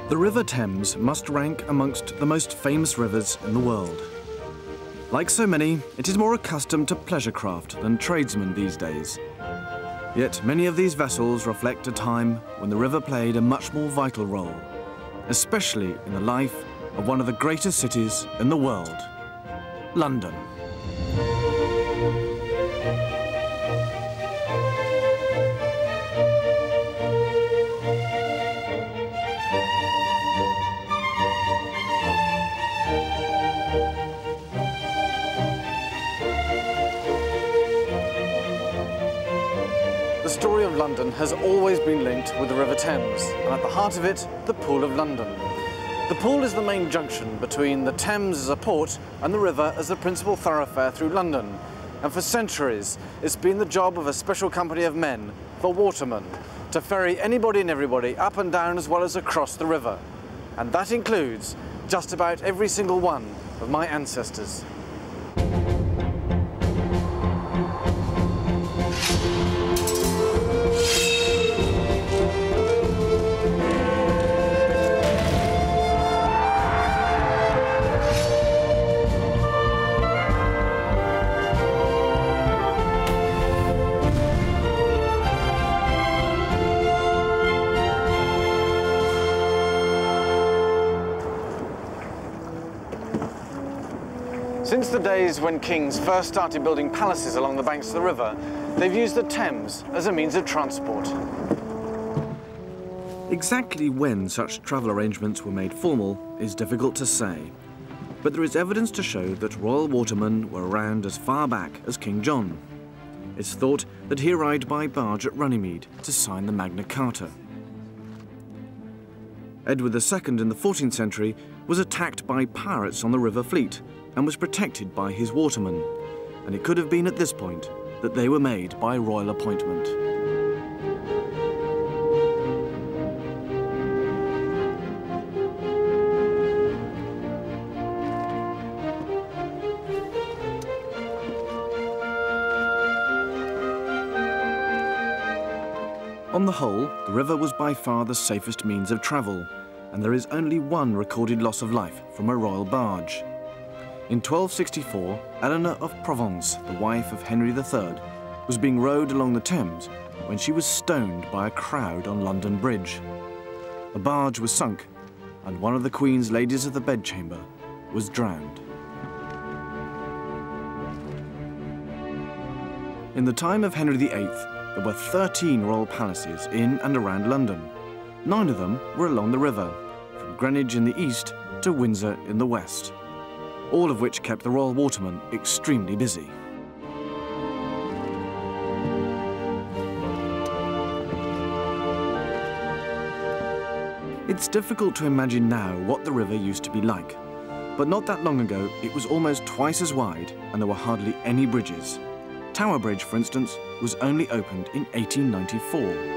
The River Thames must rank amongst the most famous rivers in the world. Like so many, it is more accustomed to pleasure craft than tradesmen these days. Yet many of these vessels reflect a time when the river played a much more vital role, especially in the life of one of the greatest cities in the world, London. The story of London has always been linked with the River Thames, and at the heart of it, the Pool of London. The Pool is the main junction between the Thames as a port and the river as the principal thoroughfare through London. And for centuries, it's been the job of a special company of men, the watermen, to ferry anybody and everybody up and down as well as across the river. And that includes just about every single one of my ancestors. Since the days when kings first started building palaces along the banks of the river, they've used the Thames as a means of transport. Exactly when such travel arrangements were made formal is difficult to say, but there is evidence to show that royal watermen were around as far back as King John. It's thought that he arrived by barge at Runnymede to sign the Magna Carta. Edward II in the 14th century was attacked by pirates on the river fleet and was protected by his watermen, and it could have been at this point that they were made by royal appointment. On the whole, the river was by far the safest means of travel, and there is only one recorded loss of life from a royal barge. In 1264, Eleanor of Provence, the wife of Henry III, was being rowed along the Thames when she was stoned by a crowd on London Bridge. The barge was sunk, and one of the Queen's ladies of the bedchamber was drowned. In the time of Henry VIII, there were 13 royal palaces in and around London. 9 of them were along the river, from Greenwich in the east to Windsor in the west, all of which kept the royal watermen extremely busy. It's difficult to imagine now what the river used to be like, but not that long ago it was almost twice as wide and there were hardly any bridges. Tower Bridge, for instance, was only opened in 1894.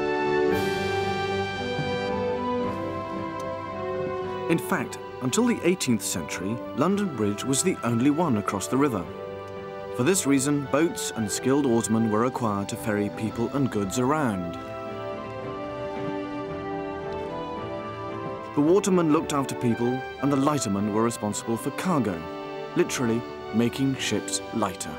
In fact, until the 18th century, London Bridge was the only one across the river. For this reason, boats and skilled oarsmen were required to ferry people and goods around. The watermen looked after people, and the lightermen were responsible for cargo, literally making ships lighter.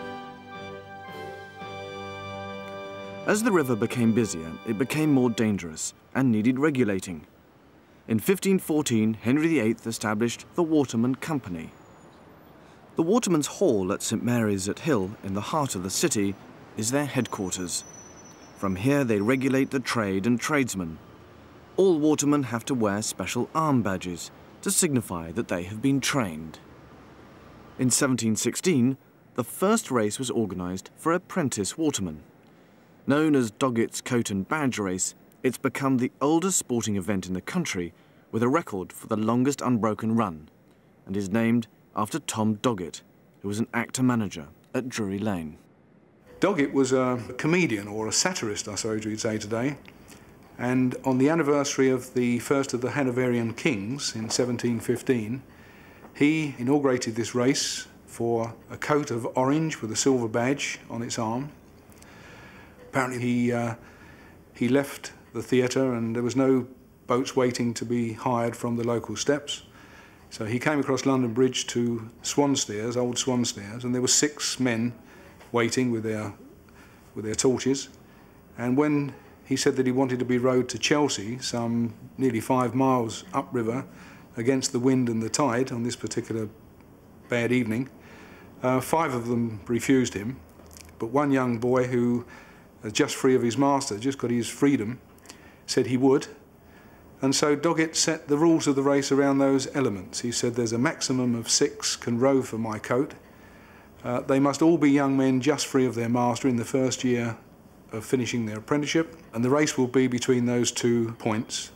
As the river became busier, it became more dangerous and needed regulating. In 1514, Henry VIII established the Waterman Company. The Waterman's Hall at St Mary's at Hill, in the heart of the city, is their headquarters. From here they regulate the trade and tradesmen. All watermen have to wear special arm badges to signify that they have been trained. In 1716, the first race was organised for apprentice watermen. Known as Doggett's Coat and Badge Race, it's become the oldest sporting event in the country with a record for the longest unbroken run, and is named after Tom Doggett, who was an actor-manager at Drury Lane. Doggett was a comedian, or a satirist, I suppose we'd say today, and on the anniversary of the first of the Hanoverian kings in 1715, he inaugurated this race for a coat of orange with a silver badge on its arm. Apparently he left the theatre and there was no boats waiting to be hired from the local steps. So he came across London Bridge to swan steers, old swan steers, and there were 6 men waiting with their torches. And when he said that he wanted to be rowed to Chelsea, some nearly 5 miles upriver, against the wind and the tide on this particular bad evening, 5 of them refused him, but one young boy who, just free of his master, just got his freedom, said he would. And so Doggett set the rules of the race around those elements. He said there's a maximum of 6 can row for my coat. They must all be young men just free of their master in the first year of finishing their apprenticeship, and the race will be between those 2 points.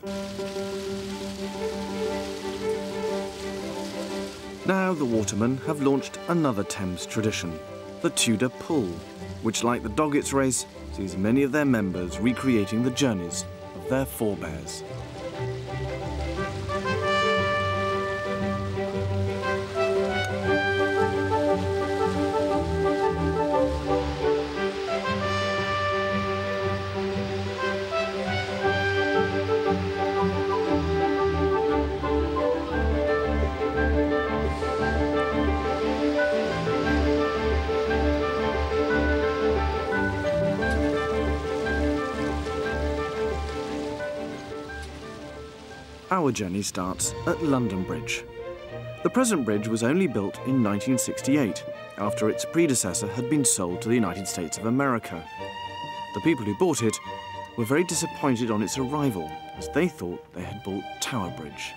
Now the watermen have launched another Thames tradition, the Tudor Pull, which, like the Doggett's race, sees many of their members recreating the journeys of their forebears. Our journey starts at London Bridge. The present bridge was only built in 1968, after its predecessor had been sold to the United States of America. The people who bought it were very disappointed on its arrival, as they thought they had bought Tower Bridge.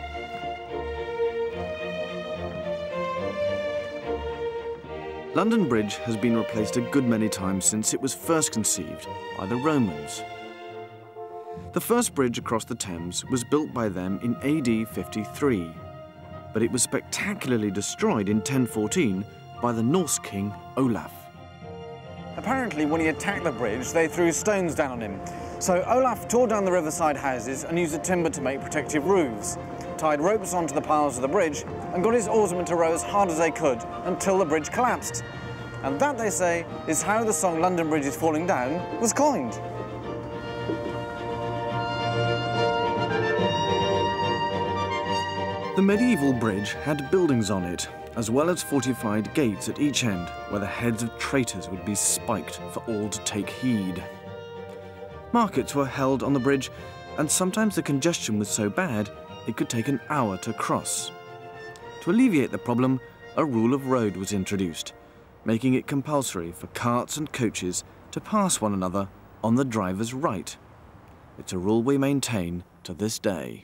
London Bridge has been replaced a good many times since it was first conceived by the Romans. The first bridge across the Thames was built by them in AD 53, but it was spectacularly destroyed in 1014 by the Norse king Olaf. Apparently, when he attacked the bridge, they threw stones down on him. So Olaf tore down the riverside houses and used the timber to make protective roofs, tied ropes onto the piles of the bridge, and got his oarsmen to row as hard as they could until the bridge collapsed. And that, they say, is how the song "London Bridge is Falling Down" was coined. The medieval bridge had buildings on it, as well as fortified gates at each end, where the heads of traitors would be spiked for all to take heed. Markets were held on the bridge, and sometimes the congestion was so bad it could take an hour to cross. To alleviate the problem, a rule of road was introduced, making it compulsory for carts and coaches to pass one another on the driver's right. It's a rule we maintain to this day.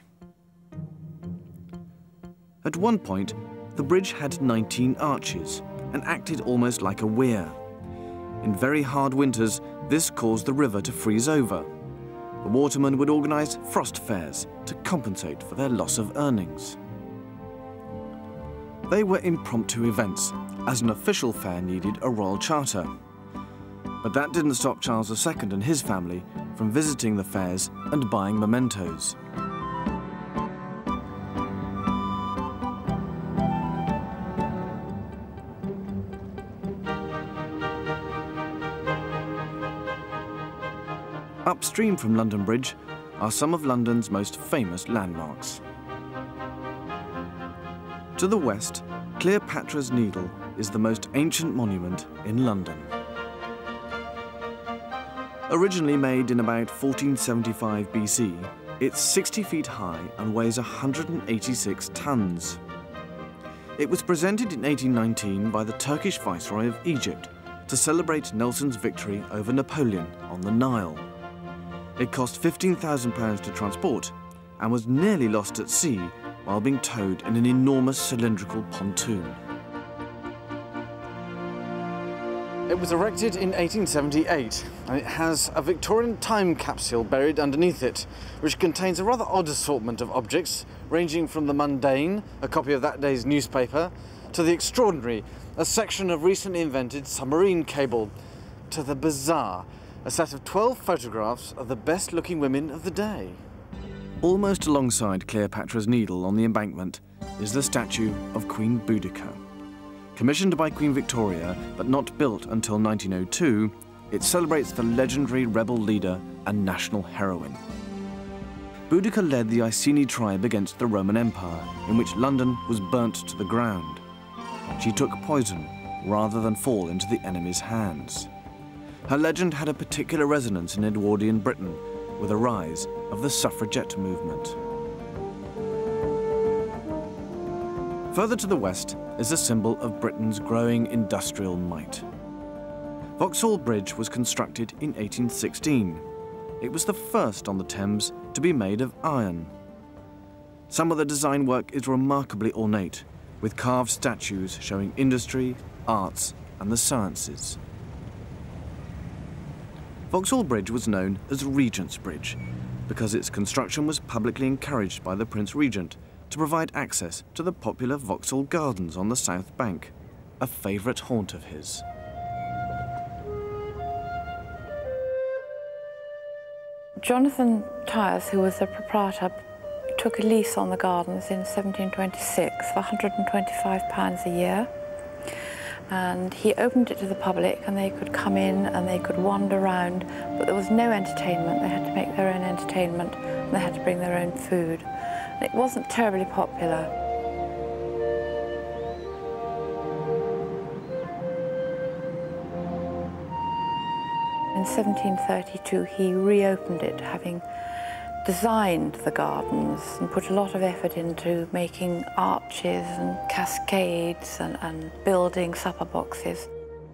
At one point, the bridge had 19 arches and acted almost like a weir. In very hard winters, this caused the river to freeze over. The watermen would organise frost fairs to compensate for their loss of earnings. They were impromptu events, as an official fair needed a royal charter. But that didn't stop Charles II and his family from visiting the fairs and buying mementos. Upstream from London Bridge are some of London's most famous landmarks. To the west, Cleopatra's Needle is the most ancient monument in London. Originally made in about 1475 BC, it's 60 feet high and weighs 186 tons. It was presented in 1819 by the Turkish Viceroy of Egypt to celebrate Nelson's victory over Napoleon on the Nile. It cost £15,000 to transport and was nearly lost at sea while being towed in an enormous cylindrical pontoon. It was erected in 1878, and it has a Victorian time capsule buried underneath it, which contains a rather odd assortment of objects, ranging from the mundane, a copy of that day's newspaper, to the extraordinary, a section of recently invented submarine cable, to the bizarre, a set of 12 photographs of the best-looking women of the day. Almost alongside Cleopatra's Needle on the embankment is the statue of Queen Boudica. Commissioned by Queen Victoria, but not built until 1902, it celebrates the legendary rebel leader and national heroine. Boudica led the Iceni tribe against the Roman Empire, in which London was burnt to the ground. She took poison rather than fall into the enemy's hands. Her legend had a particular resonance in Edwardian Britain with the rise of the suffragette movement. Further to the west is a symbol of Britain's growing industrial might. Vauxhall Bridge was constructed in 1816. It was the first on the Thames to be made of iron. Some of the design work is remarkably ornate, with carved statues showing industry, arts, and the sciences. Vauxhall Bridge was known as Regent's Bridge because its construction was publicly encouraged by the Prince Regent to provide access to the popular Vauxhall Gardens on the south bank, a favourite haunt of his. Jonathan Tyers, who was the proprietor, took a lease on the gardens in 1726 for £125 a year. And he opened it to the public, and they could come in and they could wander around, but there was no entertainment. They had to make their own entertainment, and they had to bring their own food. And it wasn't terribly popular. In 1732, he reopened it, having designed the gardens and put a lot of effort into making arches and cascades and building supper boxes.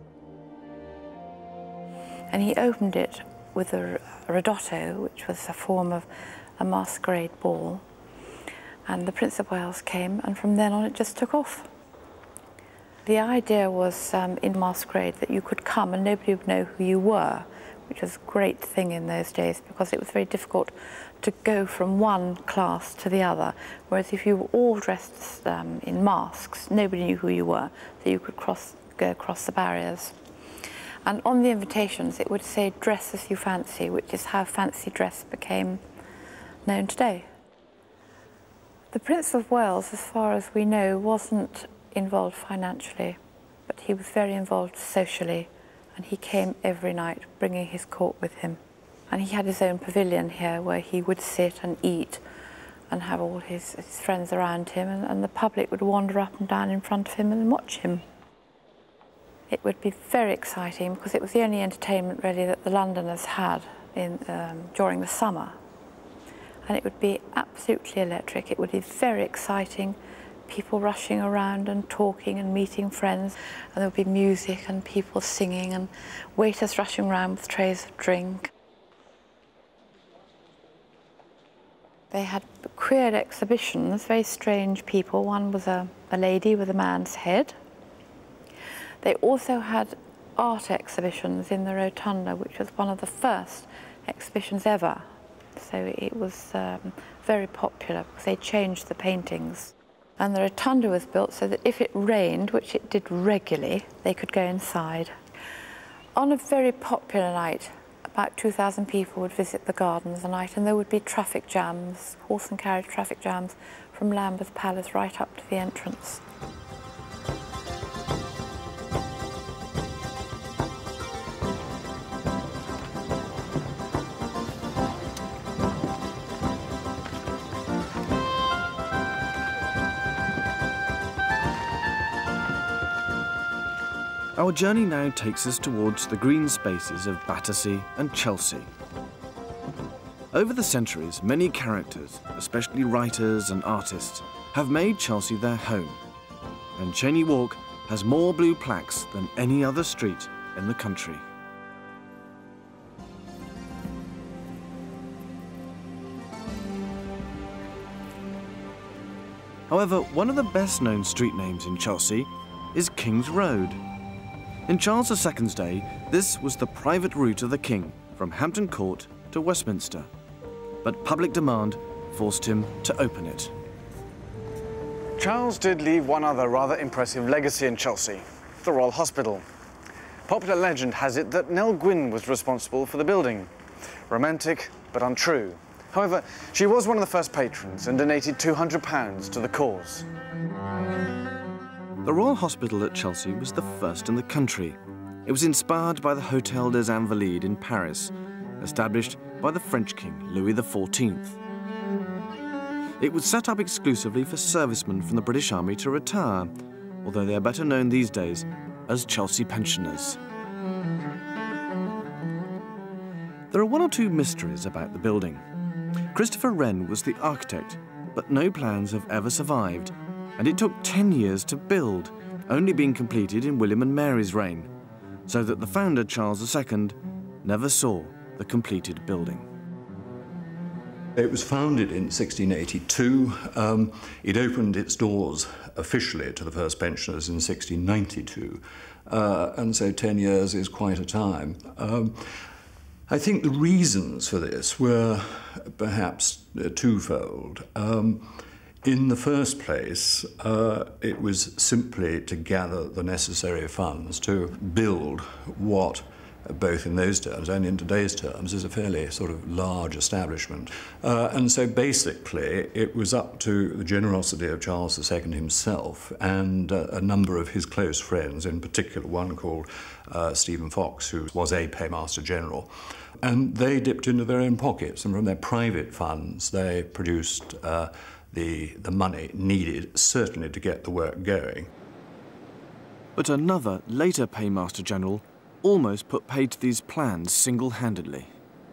And he opened it with a ridotto, which was a form of a masquerade ball. And the Prince of Wales came, and from then on it just took off. The idea was in masquerade that you could come and nobody would know who you were, which was a great thing in those days because it was very difficult to go from one class to the other. Whereas if you were all dressed in masks, nobody knew who you were, so you could go across the barriers. And on the invitations it would say, "Dress as you fancy," which is how fancy dress became known today. The Prince of Wales, as far as we know, wasn't involved financially, but he was very involved socially, and he came every night bringing his court with him. And he had his own pavilion here where he would sit and eat and have all his friends around him, and the public would wander up and down in front of him and watch him. It would be very exciting because it was the only entertainment really that the Londoners had during the summer. And it would be absolutely electric. It would be very exciting. People rushing around and talking and meeting friends, and there would be music and people singing and waiters rushing around with trays of drink. They had queer exhibitions, very strange people. One was a lady with a man's head. They also had art exhibitions in the Rotunda, which was one of the first exhibitions ever. So it was very popular because they changed the paintings. And the Rotunda was built so that if it rained, which it did regularly, they could go inside. On a very popular night, about 2,000 people would visit the gardens a night, and there would be traffic jams, horse and carriage traffic jams, from Lambeth Palace right up to the entrance. Our journey now takes us towards the green spaces of Battersea and Chelsea. Over the centuries, many characters, especially writers and artists, have made Chelsea their home. And Cheyne Walk has more blue plaques than any other street in the country. However, one of the best-known street names in Chelsea is King's Road. In Charles II's day, this was the private route of the king from Hampton Court to Westminster. But public demand forced him to open it. Charles did leave one other rather impressive legacy in Chelsea, the Royal Hospital. Popular legend has it that Nell Gwynn was responsible for the building. Romantic, but untrue. However, she was one of the first patrons and donated £200 to the cause. The Royal Hospital at Chelsea was the first in the country. It was inspired by the Hôtel des Invalides in Paris, established by the French king, Louis XIV. It was set up exclusively for servicemen from the British Army to retire, although they are better known these days as Chelsea pensioners. There are one or two mysteries about the building. Christopher Wren was the architect, but no plans have ever survived, and it took 10 years to build, only being completed in William and Mary's reign, so that the founder, Charles II, never saw the completed building. It was founded in 1682. It opened its doors officially to the first pensioners in 1692, and so 10 years is quite a time. I think the reasons for this were perhaps twofold. In the first place, it was simply to gather the necessary funds to build what, both in those terms and in today's terms, is a fairly sort of large establishment. And so basically it was up to the generosity of Charles II himself and a number of his close friends, in particular one called Stephen Fox, who was a paymaster general. And they dipped into their own pockets, and from their private funds they produced the money needed, certainly, to get the work going. But another, later paymaster general almost put paid to these plans single-handedly.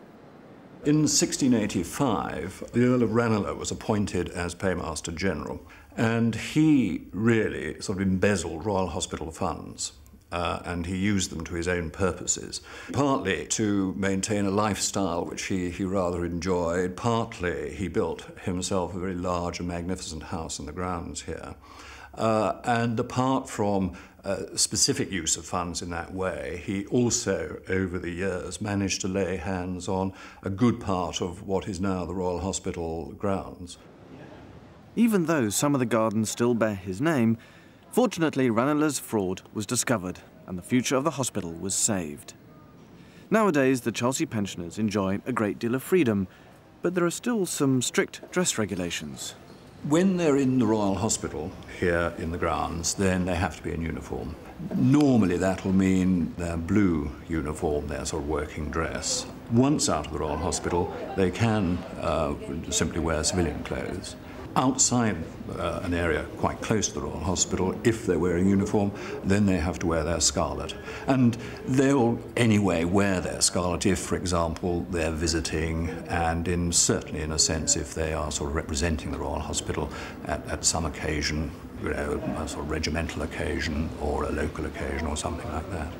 In 1685, the Earl of Ranelagh was appointed as paymaster general, and he really sort of embezzled Royal Hospital funds. And he used them to his own purposes, partly to maintain a lifestyle which he rather enjoyed, partly he built himself a very large and magnificent house in the grounds here. And apart from specific use of funds in that way, he also, over the years, managed to lay hands on a good part of what is now the Royal Hospital grounds. Even though some of the gardens still bear his name, fortunately, Ranelagh's fraud was discovered and the future of the hospital was saved. Nowadays, the Chelsea pensioners enjoy a great deal of freedom, but there are still some strict dress regulations. When they're in the Royal Hospital here in the grounds, then they have to be in uniform. Normally that will mean their blue uniform, their sort of working dress. Once out of the Royal Hospital, they can simply wear civilian clothes. Outside an area quite close to the Royal Hospital, if they're wearing uniform, then they have to wear their scarlet. And they'll anyway wear their scarlet if, for example, they're visiting, and certainly in a sense if they are sort of representing the Royal Hospital at some occasion, you know, a sort of regimental occasion or a local occasion or something like that.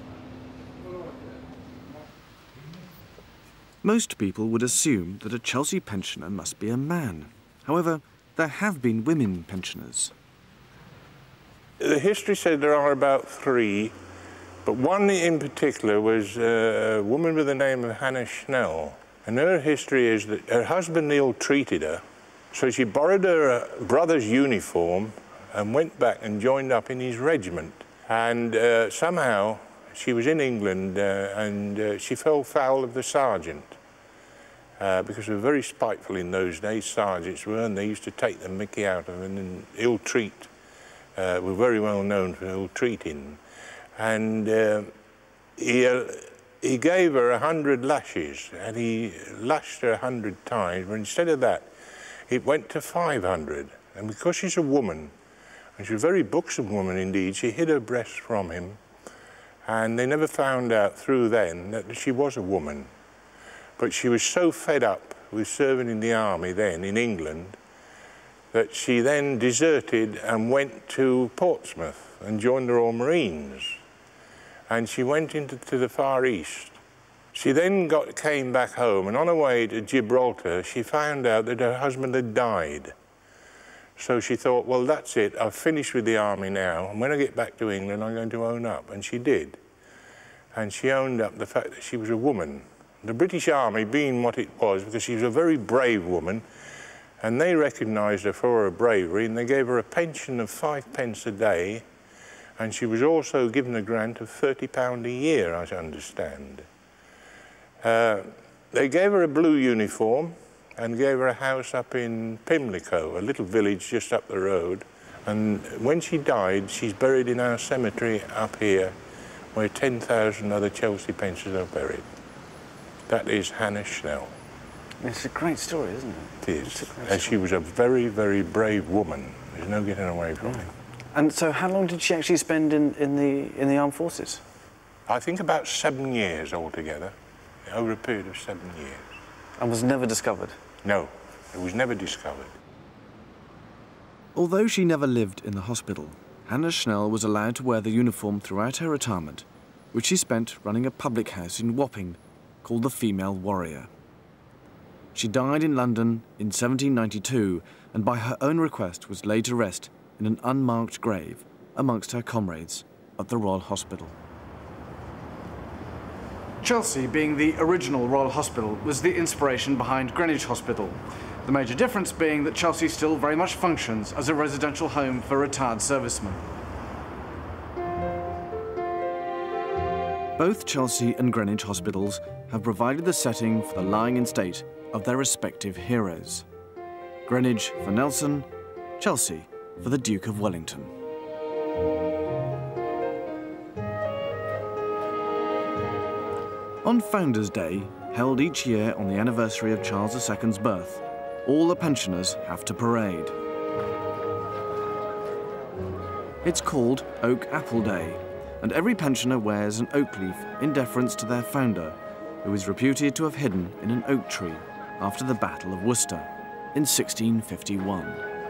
Most people would assume that a Chelsea pensioner must be a man. However, there have been women pensioners. The history said there are about 3, but one in particular was a woman with the name of Hannah Schnell. And her history is that her husband ill-treated her, so she borrowed her brother's uniform and went back and joined up in his regiment. And somehow she was in England and she fell foul of the sergeant. Because they were very spiteful in those days, sergeants were, and they used to take the mickey out of them and ill-treat. Were very well known for ill-treating. And he gave her 100 lashes, and he lashed her 100 times, but instead of that, it went to 500. And because she's a woman, and she's a very buxom woman indeed, she hid her breasts from him, and they never found out through then that she was a woman. But she was so fed up with serving in the army then in England that she then deserted and went to Portsmouth and joined the Royal Marines. And she went into the Far East. She then came back home, and on her way to Gibraltar, she found out that her husband had died. So she thought, well, that's it, I've finished with the army now, and when I get back to England, I'm going to own up. And she did. And she owned up the fact that she was a woman. The British Army being what it was, because she was a very brave woman, and they recognised her for her bravery, and they gave her a pension of 5 pence a day, and she was also given a grant of £30 a year, I understand. They gave her a blue uniform and gave her a house up in Pimlico, a little village just up the road, and when she died, she's buried in our cemetery up here, where 10,000 other Chelsea pensioners are buried. That is Hannah Schnell. It's a great story, isn't it? It is. And she was a very, very brave woman. There's no getting away from it. And so how long did she actually spend in the armed forces? I think about 7 years altogether, over a period of 7 years. And was never discovered? No, it was never discovered. Although she never lived in the hospital, Hannah Schnell was allowed to wear the uniform throughout her retirement, which she spent running a public house in Wapping called the Female Warrior. She died in London in 1792 and by her own request was laid to rest in an unmarked grave amongst her comrades at the Royal Hospital. Chelsea, being the original Royal Hospital, was the inspiration behind Greenwich Hospital. The major difference being that Chelsea still very much functions as a residential home for retired servicemen. Both Chelsea and Greenwich hospitals have provided the setting for the lying in state of their respective heroes. Greenwich for Nelson, Chelsea for the Duke of Wellington. On Founders' Day, held each year on the anniversary of Charles II's birth, all the pensioners have to parade. It's called Oak Apple Day, and every pensioner wears an oak leaf in deference to their founder, who is reputed to have hidden in an oak tree after the Battle of Worcester in 1651.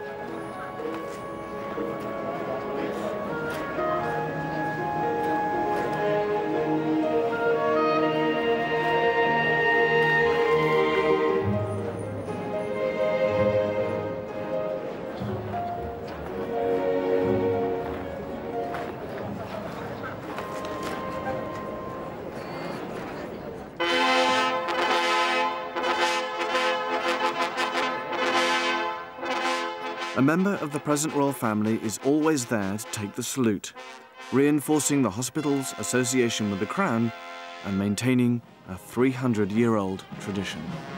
A member of the present royal family is always there to take the salute, reinforcing the hospital's association with the Crown and maintaining a 300-year-old tradition.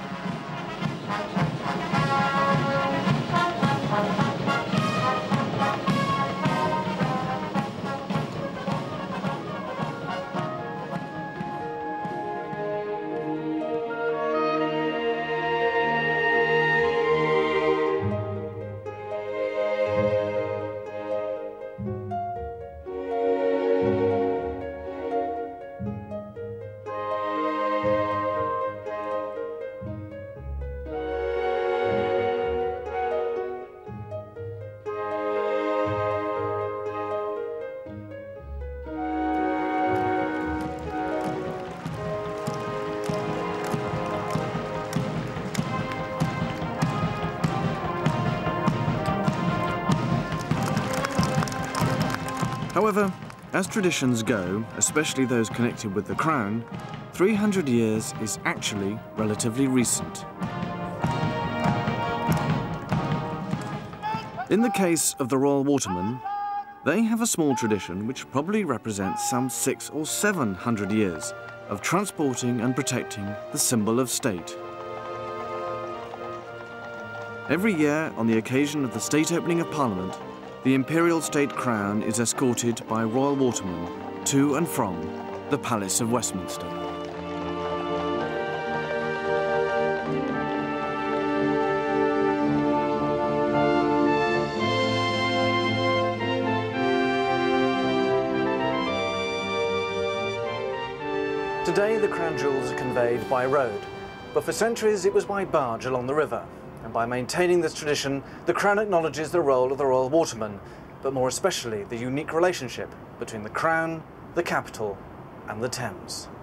However, as traditions go, especially those connected with the Crown, 300 years is actually relatively recent. In the case of the Royal Watermen, they have a small tradition which probably represents some 600 or 700 years of transporting and protecting the symbol of state. Every year, on the occasion of the state opening of Parliament, the Imperial State Crown is escorted by Royal Watermen to and from the Palace of Westminster. Today, the crown jewels are conveyed by road, but for centuries it was by barge along the river. And by maintaining this tradition, the Crown acknowledges the role of the Royal Waterman, but more especially the unique relationship between the Crown, the capital, and the Thames.